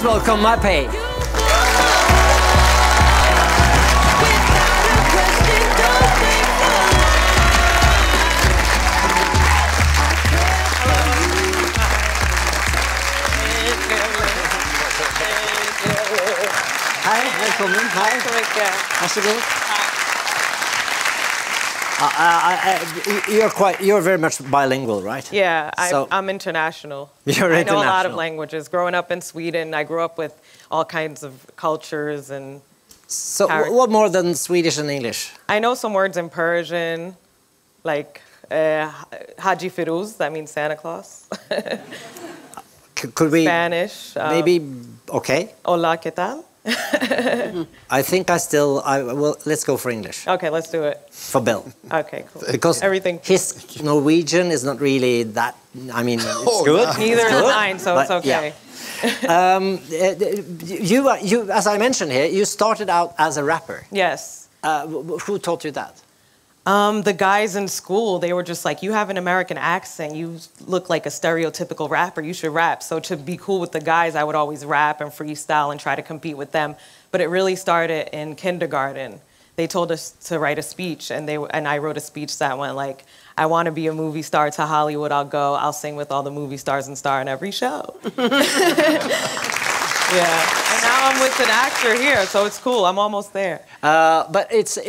Please welcome Mapei. Hej, välkommen. Hej. Tack så mycket. Varsågod. You're very much bilingual, right? Yeah, So- I'm international. You're I know a lot of international. languages. Growing up in Sweden, I grew up with all kinds of cultures, and So Harry. what more than Swedish and English? I know some words in Persian, like Haji Firuz, that means Santa Claus. Could we Spanish. maybe okay? Hola, ¿qué tal? I think well, let's go for English Okay, let's do it. for Bill. Okay, cool. Because Everything. his Norwegian is not really that. I mean, it's good. Neither it's is good, mine, so but it's okay. You, as I mentioned here, you started out as a rapper. Yes. Who taught you that? The guys in school, they were just like, you have an American accent. You look like a stereotypical rapper. You should rap. So to be cool with the guys, I would always rap and freestyle and try to compete with them. But it really started in kindergarten. They told us to write a speech, and I wrote a speech that went like, I want to be a movie star. To Hollywood I'll go. I'll sing with all the movie stars and star in every show. Yeah. And now I'm with an actor here, so it's cool. I'm almost there. But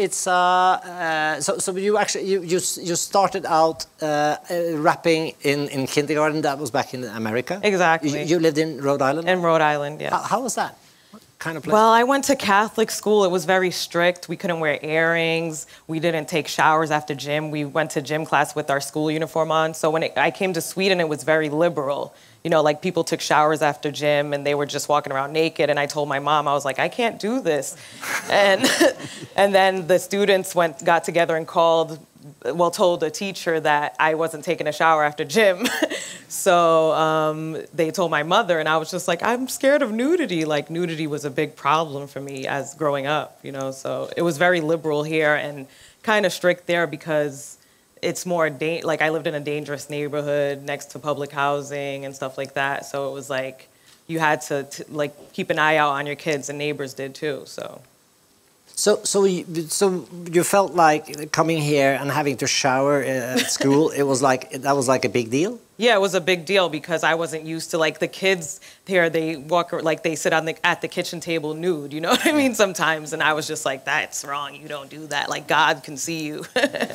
so you actually you started out rapping in kindergarten. That was back in America. Exactly. You lived in Rhode Island. In Rhode Island, yeah. How was that? What kind of place? Well, I went to Catholic school. It was very strict. We couldn't wear earrings. We didn't take showers after gym. We went to gym class with our school uniform on. So when I came to Sweden, it was very liberal. You know, like people took showers after gym and they were just walking around naked. And I told my mom, I was like, I can't do this. And then the students got together and told the teacher that I wasn't taking a shower after gym. So they told my mother, and I was just like, I'm scared of nudity. Like nudity was a big problem for me as growing up, you know. So it was very liberal here and kind of strict there because it's more like I lived in a dangerous neighborhood next to public housing and stuff like that. So it was like you had to like keep an eye out on your kids, and neighbors did too. So you felt like coming here and having to shower at school. That was like a big deal. Yeah, it was a big deal because I wasn't used to like the kids here. They walk like they sit at the kitchen table nude. You know what I mean? Sometimes, and I was just like, "That's wrong. You don't do that. Like God can see you."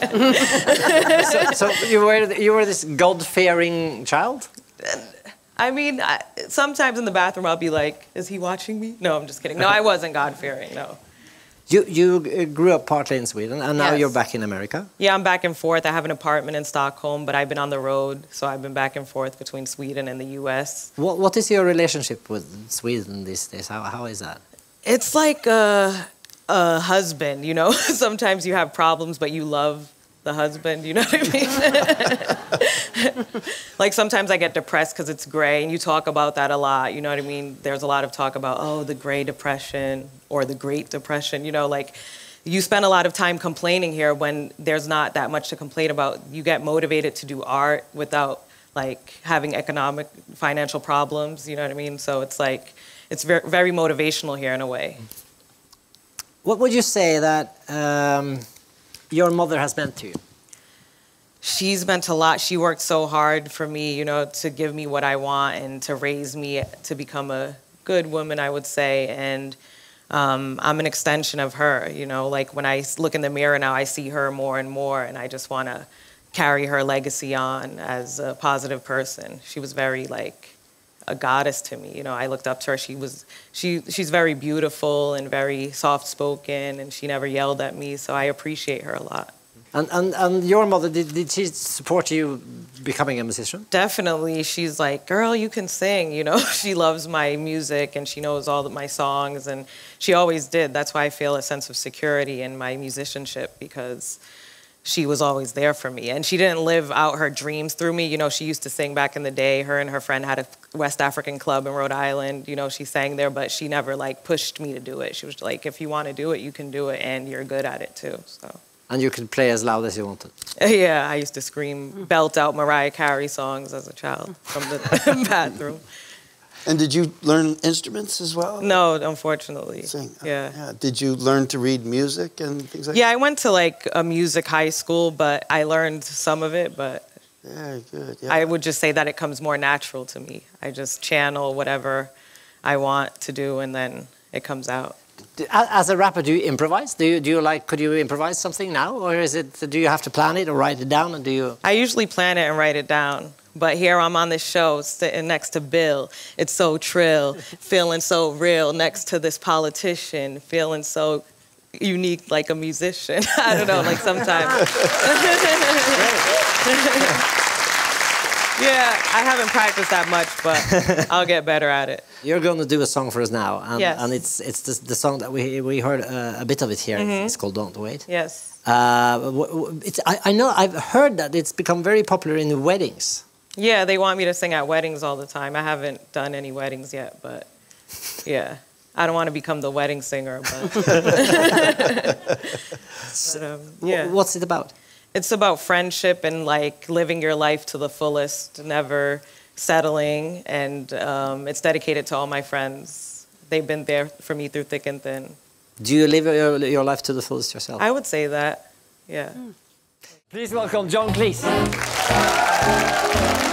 So you were this God-fearing child. I mean, sometimes in the bathroom I'll be like, "Is he watching me?" No, I'm just kidding. No, I wasn't God-fearing. No. You grew up partly in Sweden, and now Yes. you're back in America. Yeah, I'm back and forth. I have an apartment in Stockholm, but I've been on the road, so I've been back and forth between Sweden and the U.S. What is your relationship with Sweden these days? How is that? It's like a husband, you know? Sometimes you have problems, but you love the husband, you know what I mean? Like sometimes I get depressed because it's gray, and you talk about that a lot, you know what I mean? There's a lot of talk about, oh, the Gray Depression or the Great Depression, you know, like you spend a lot of time complaining here when there's not that much to complain about. You get motivated to do art without like having financial problems, you know what I mean? So it's like, it's very, very motivational here in a way. What would you say that your mother has meant to you? She's meant a lot. She worked so hard for me, you know, to give me what I want and to raise me to become a good woman, I would say. And I'm an extension of her, you know, like when I look in the mirror now, I see her more and more, and I just want to carry her legacy on as a positive person. She was very like a goddess to me, you know. I looked up to her. She's very beautiful and very soft-spoken, and she never yelled at me, so I appreciate her a lot. And your mother, did she support you becoming a musician? Definitely. She's like, girl, you can sing, you know. She loves my music and she knows all of my songs, and she always did. That's why I feel a sense of security in my musicianship, because she was always there for me. And she didn't live out her dreams through me. You know, she used to sing back in the day. Her and her friend had a West African club in Rhode Island. You know, she sang there, but she never like pushed me to do it. She was like, if you want to do it, you can do it, and you're good at it too, so. And you could play as loud as you wanted. Yeah, I used to scream, belt out Mariah Carey songs as a child from the bathroom. And did you learn instruments as well? No, unfortunately. Sing. Yeah. Did you learn to read music and things like that? Yeah, I went to like a music high school, but I learned some of it, but Very good. Yeah. I would just say that it comes more natural to me. I just channel whatever I want to do and then it comes out. As a rapper, do you improvise? Do you like? Could you improvise something now, or is it? Do you have to plan it or write it down? And do you? I usually plan it and write it down. But here I'm on this show sitting next to Bill. It's so trill, feeling so real next to this politician, feeling so unique like a musician. I don't know, like sometimes. Yeah, I haven't practiced that much, but I'll get better at it. You're going to do a song for us now, and, Yes. and it's the song that we heard a bit of it here. It's called "Don't Wait." Yes. I know I've heard that it's become very popular in weddings. Yeah, they want me to sing at weddings all the time. I haven't done any weddings yet, but yeah. I don't want to become the wedding singer, but, yeah. What's it about? It's about friendship and like living your life to the fullest, never settling, and it's dedicated to all my friends. They've been there for me through thick and thin. Do you live your life to the fullest yourself? I would say that, yeah. Please welcome John Cleese.